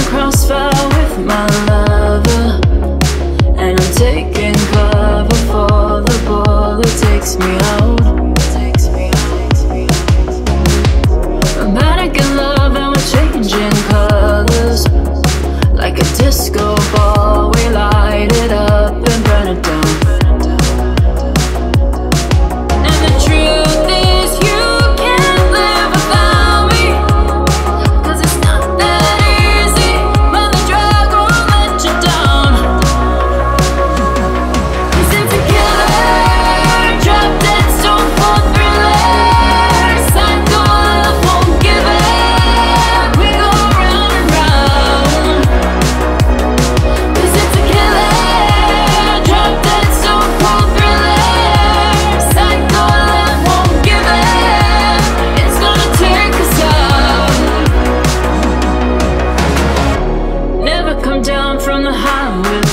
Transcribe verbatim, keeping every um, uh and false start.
crossfire with my lover, and I'm taking cover for the bullet takes me out. Romantic in love and we're changing colors. Like a disco ball, we light it up and burn it down. And the truth is you can't live without me, 'cause it's not that easy when the drug won't let you down. 'Cause it's a killer, drop dead stone cold thriller, psycho love won't give up, we go round and round. 'Cause it's a killer, drop dead stone cold thriller, psycho love won't give up, it's gonna take us out. Never come down from the high with